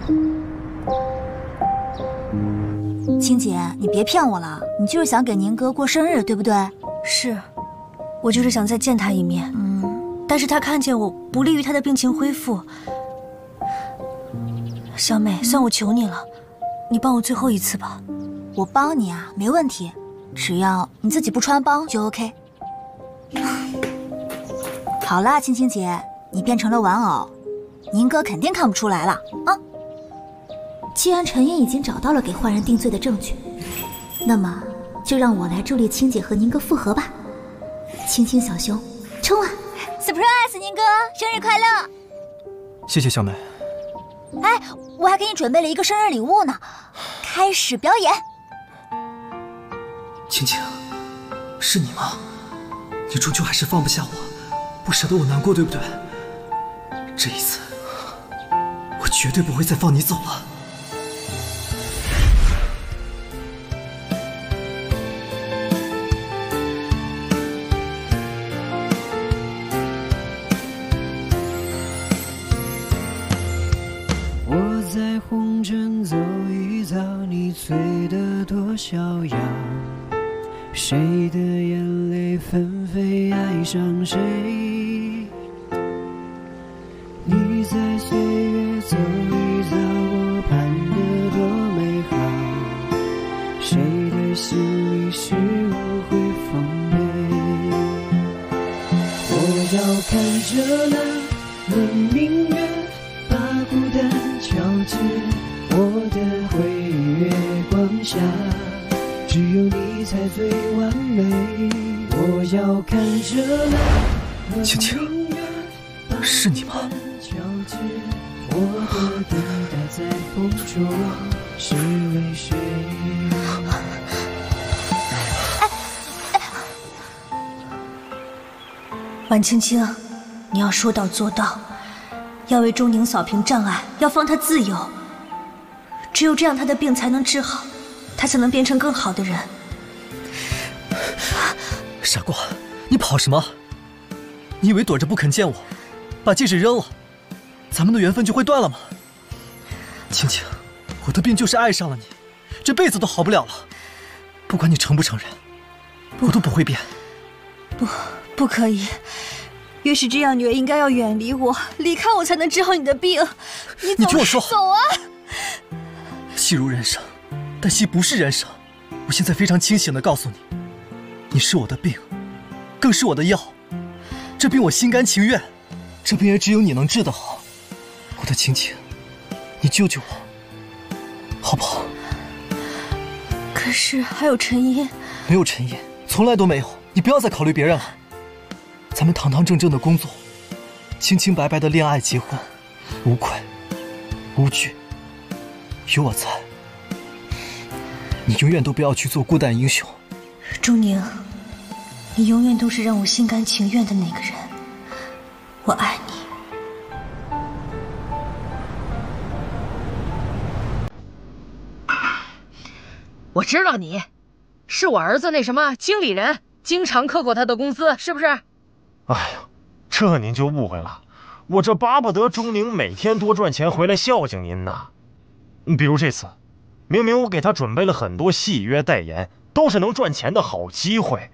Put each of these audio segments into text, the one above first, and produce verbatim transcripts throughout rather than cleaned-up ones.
青姐，你别骗我了，你就是想给宁哥过生日，对不对？ 是，我就是想再见他一面。嗯，但是他看见我不利于他的病情恢复。小美，算我求你了，你帮我最后一次吧。 我帮你啊，没问题，只要你自己不穿帮就 OK。好啦，青青姐，你变成了玩偶，宁哥肯定看不出来了啊。既然陈英已经找到了给坏人定罪的证据，那么就让我来助力青姐和宁哥复合吧。青青小熊，冲啊 ！Surprise， 宁哥，生日快乐！ 谢谢小美。 哎，我还给你准备了一个生日礼物呢。开始表演。 青青，是你吗？你终究还是放不下我，不舍得我难过，对不对？这一次，我绝对不会再放你走了。 红尘走一遭，你醉得多逍遥。谁的眼泪纷飞，爱上谁？你在岁月走一遭，我盼得多美好。谁的心里是无悔风悲？我要看着那轮明月，把孤单交织，我的回忆月光下，只有你才最完美。我要看着那青青，是你吗？ 我的等待在风中是为谁？ 婉青青，你要说到做到。要为钟宁扫平障碍，要放他自由。只有这样，他的病才能治好，他才能变成更好的人。 傻瓜，你跑什么？你以为躲着不肯见我，把戒指扔了，咱们的缘分就会断了吗？青青，我的病就是爱上了你，这辈子都好不了了。不管你承不承认，我都不会变。 不，不可以。越是这样，你越应该要远离我，离开我才能治好你的病。你走， 你听我说， 走啊！ 戏如人生，但戏不是人生。我现在非常清醒地告诉你，你是我的病，更是我的药。这病我心甘情愿，这病也只有你能治得好。我的青青，你救救我，好不好？ 可是还有陈音， 没有陈音，从来都没有。你不要再考虑别人了。咱们堂堂正正的工作，清清白白的恋爱结婚，无愧无惧，有我在，你永远都不要去做孤胆英雄。 钟宁，你永远都是让我心甘情愿的那个人，我爱你。 我知道你是我儿子那什么经理人，经常克扣他的工资，是不是？ 哎呀，这您就误会了，我这巴不得钟宁每天多赚钱回来孝敬您呢。比如这次，明明我给他准备了很多戏约代言，都是能赚钱的好机会，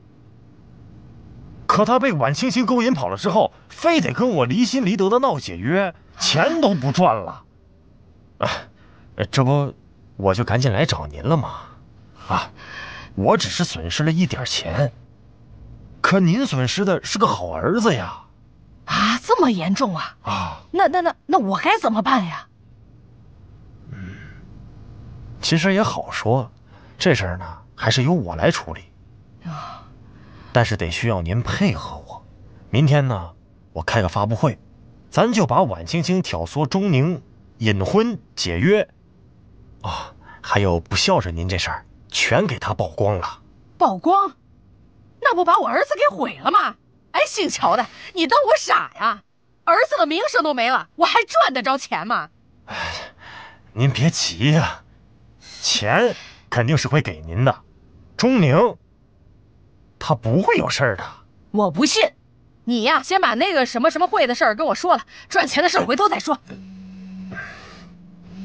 可他被婉清清勾引跑了之后，非得跟我离心离德的闹解约，钱都不赚了。哎，这不我就赶紧来找您了吗？啊，我只是损失了一点钱。可您损失的是个好儿子呀！ 啊，这么严重啊！ 啊， 那那那那我该怎么办呀？ 嗯，其实也好说，这事儿呢还是由我来处理。啊，但是得需要您配合我。明天呢，我开个发布会，咱就把婉清清挑唆钟宁隐婚解约，啊，还有不孝顺您这事儿，全给他曝光了。 曝光？那不把我儿子给毁了吗？哎，姓乔的，你当我傻呀？儿子的名声都没了，我还赚得着钱吗？ 哎，您别急呀，钱肯定是会给您的。钟宁，他不会有事儿的。 我不信，你呀，先把那个什么什么会的事儿跟我说了，赚钱的事儿回头再说。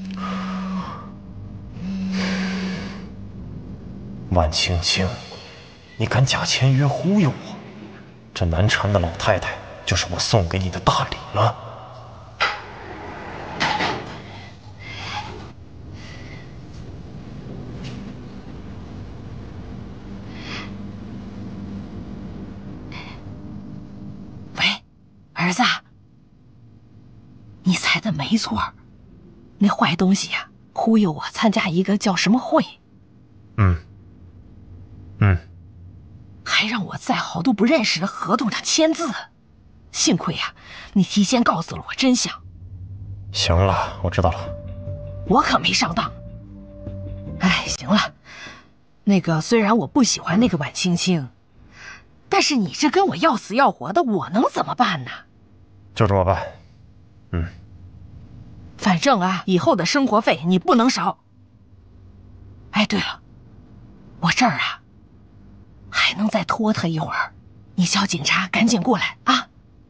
万青青，你敢假签约忽悠我？这难缠的老太太就是我送给你的大礼了。 喂，儿子，你猜的没错，那坏东西呀、啊，忽悠我参加一个叫什么会？ 嗯，嗯。 还让我在好多不认识的合同上签字，幸亏呀、啊，你提前告诉了我真相。 行了，我知道了。 我可没上当。哎，行了，那个虽然我不喜欢那个晚青青，但是你这跟我要死要活的，我能怎么办呢？ 就这么办。嗯。 反正啊，以后的生活费你不能少。哎，对了，我这儿啊。还能再拖他一会儿，你叫警察赶紧过来啊！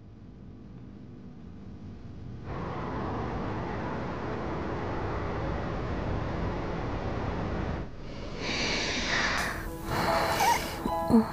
嗯，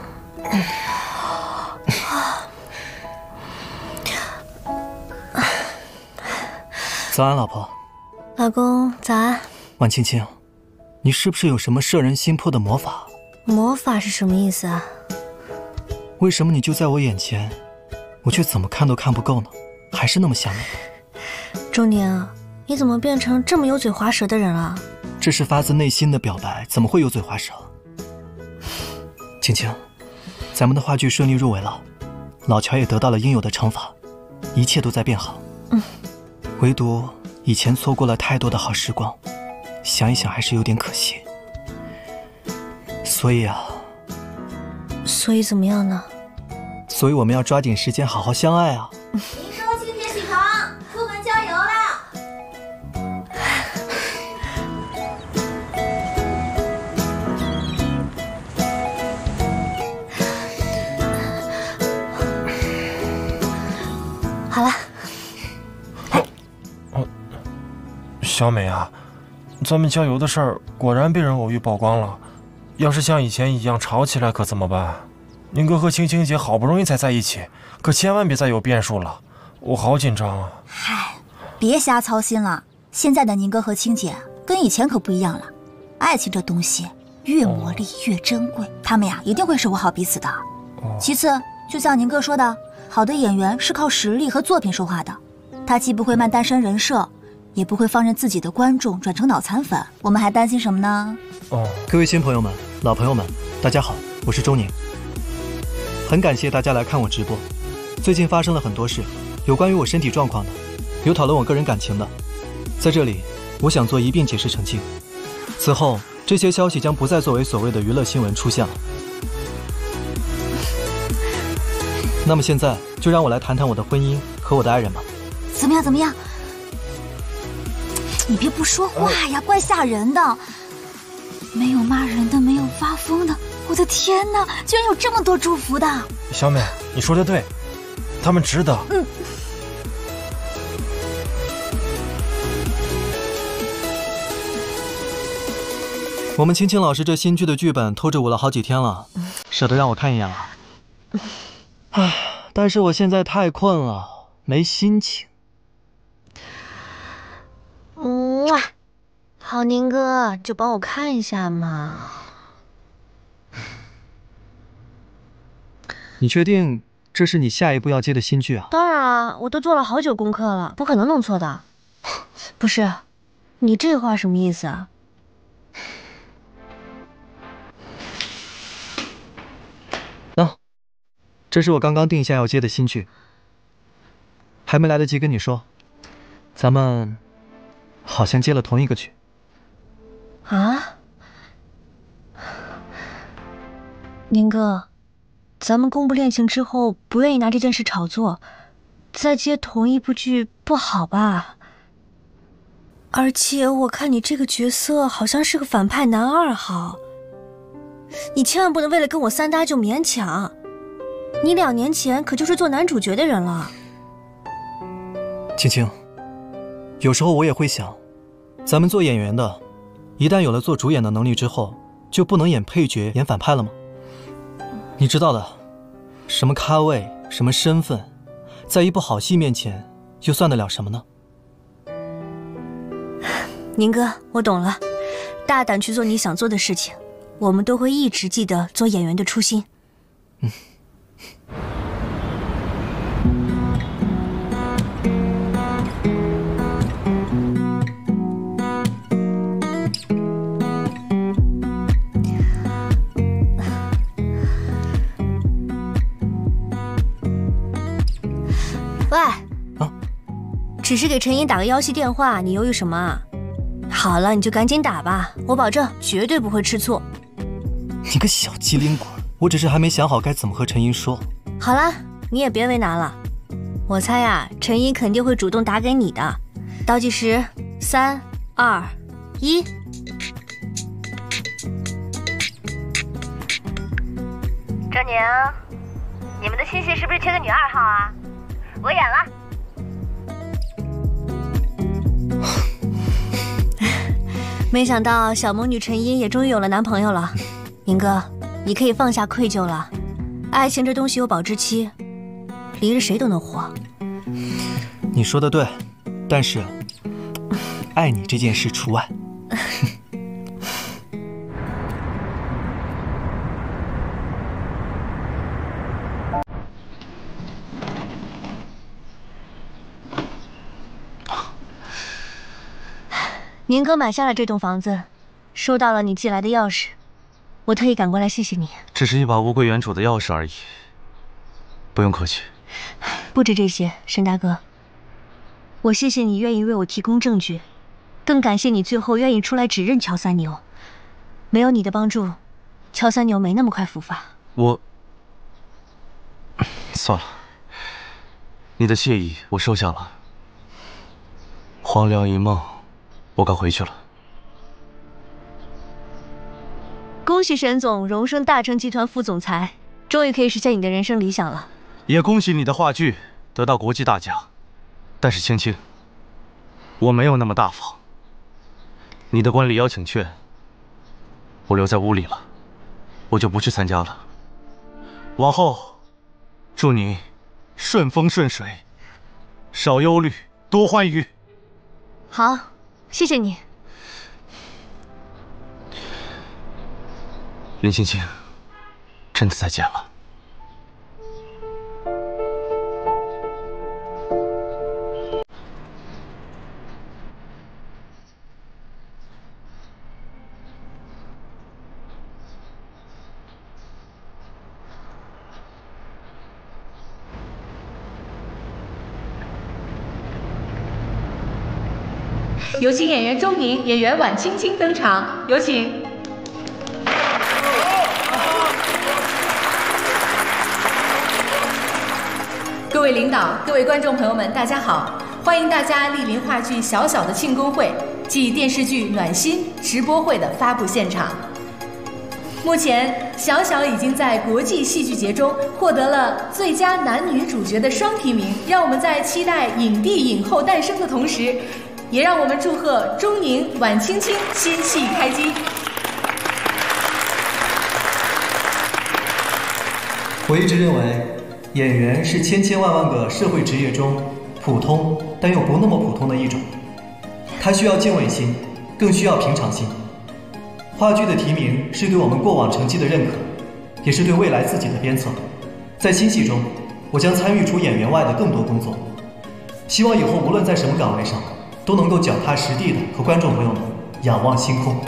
早安，老婆。 老公，早安。 万青青，你是不是有什么摄人心魄的魔法？ 魔法是什么意思啊？ 为什么你就在我眼前，我却怎么看都看不够呢？还是那么想你。 钟宁，你怎么变成这么油嘴滑舌的人了？ 这是发自内心的表白，怎么会油嘴滑舌？青青，咱们的话剧顺利入围了，老乔也得到了应有的惩罚，一切都在变好。 嗯， 唯独以前错过了太多的好时光，想一想还是有点可惜。所以啊， 所以怎么样呢？ 所以我们要抓紧时间好好相爱啊！ 林哥，清洁起床，出门加油啦！ 好了。 哦哦，小美啊，咱们郊游的事儿果然被人偶遇曝光了。要是像以前一样吵起来可怎么办？宁哥和青青姐好不容易才在一起，可千万别再有变数了，我好紧张啊！ 嗨，别瞎操心了，现在的宁哥和青姐跟以前可不一样了。爱情这东西越磨砺越珍贵，他们呀一定会守护好彼此的。 哦、 其次，就像宁哥说的，好的演员是靠实力和作品说话的，他既不会卖单身人设，也不会放任自己的观众转成脑残粉。我们还担心什么呢？ 哦，各位新朋友们、老朋友们，大家好，我是周宁。很感谢大家来看我直播。最近发生了很多事，有关于我身体状况的，有讨论我个人感情的。在这里，我想做一并解释澄清。此后，这些消息将不再作为所谓的娱乐新闻出现了。那么现在，就让我来谈谈我的婚姻和我的爱人吧。 怎么样？怎么样？你别不说话呀，怪吓人的。没有骂人的，没有发疯的。我的天哪，居然有这么多祝福的！ 小美，你说的对，他们值得。 嗯。 我们青青老师这新剧的剧本偷着我了好几天了，舍得让我看一眼了。唉，但是我现在太困了，没心情。 嗯，好宁哥，就帮我看一下嘛。 你确定这是你下一步要接的新剧啊？ 当然啊，我都做了好久功课了，不可能弄错的。不是，你这话什么意思啊？ 喏，这是我刚刚定下要接的新剧，还没来得及跟你说，咱们好像接了同一个剧。 啊？宁哥，咱们公布恋情之后，不愿意拿这件事炒作，再接同一部剧不好吧？而且我看你这个角色好像是个反派男二号，你千万不能为了跟我三搭就勉强。你两年前可就是做男主角的人了。 青青，有时候我也会想，咱们做演员的，一旦有了做主演的能力之后， 就不能演配角、演反派了吗？你知道的，什么咖位，什么身份，在一部好戏面前，又算得了什么呢？ 宁哥，我懂了，大胆去做你想做的事情，我们都会一直记得做演员的初心。 嗯。 喂， 啊， 只是给陈英打个邀戏电话，你犹豫什么啊？好了，你就赶紧打吧，我保证绝对不会吃醋。 你个小机灵鬼，我只是还没想好该怎么和陈英说。 好了，你也别为难了。我猜啊，陈英肯定会主动打给你的。倒计时，三、二、一。 张宁，你们的新戏是不是缺个女二号啊？我演了。 没想到小魔女陈英也终于有了男朋友了。宁哥，你可以放下愧疚了。爱情这东西有保质期，离着谁都能活。 你说的对，但是爱你这件事除外。 宁哥买下了这栋房子，收到了你寄来的钥匙，我特意赶过来谢谢你。 只是一把物归原主的钥匙而已，不用客气。 不止这些，沈大哥，我谢谢你愿意为我提供证据，更感谢你最后愿意出来指认乔三牛。没有你的帮助，乔三牛没那么快伏法。 我算了，你的谢意我收下了。黄粱一梦。我该回去了。 恭喜沈总荣升大成集团副总裁，终于可以实现你的人生理想了。 也恭喜你的话剧得到国际大奖。但是青青，我没有那么大方。你的观礼邀请券，我留在屋里了，我就不去参加了。往后，祝你顺风顺水，少忧虑，多欢愉。 好。谢谢你， 林青青，真的再见了。 有请演员周宁、演员婉清清登场，有请。各位领导、各位观众朋友们，大家好！欢迎大家莅临话剧《小小的庆功会》暨电视剧《暖心》直播会的发布现场。目前，小小已经在国际戏剧节中获得了最佳男女主角的双提名，让我们在期待影帝影后诞生的同时，也让我们祝贺钟宁、婉清清新戏开机。 我一直认为，演员是千千万万个社会职业中普通但又不那么普通的一种。他需要敬畏心，更需要平常心。话剧的提名是对我们过往成绩的认可，也是对未来自己的鞭策。在新戏中，我将参与除演员外的更多工作。希望以后无论在什么岗位上，都能够脚踏实地的和观众朋友们仰望星空。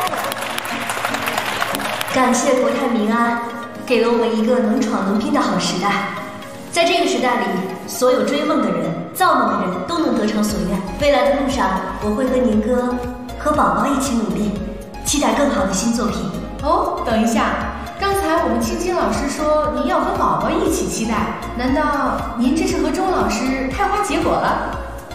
感谢国泰民安，给了我们一个能闯能拼的好时代。在这个时代里，所有追梦的人、造梦的人都能得偿所愿。未来的路上，我会和宁哥、和宝宝一起努力，期待更好的新作品。 哦，等一下，刚才我们青青老师说您要和宝宝一起期待，难道您这是和周老师开花结果了？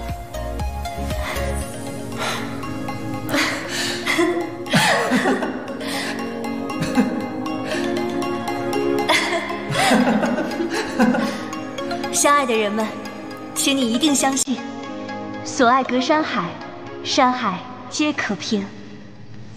相爱的人们，请你一定相信，所爱隔山海，山海皆可平。